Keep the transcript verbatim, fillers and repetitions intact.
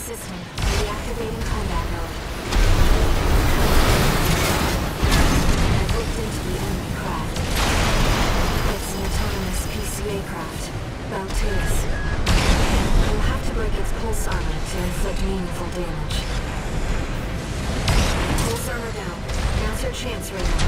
system. Reactivating combat mode. I've looked into the enemy craft. It's an autonomous P C A craft. Balteus. You'll have to break its pulse armor to inflict meaningful damage. Pulse armor down. Now's your chance, Raven.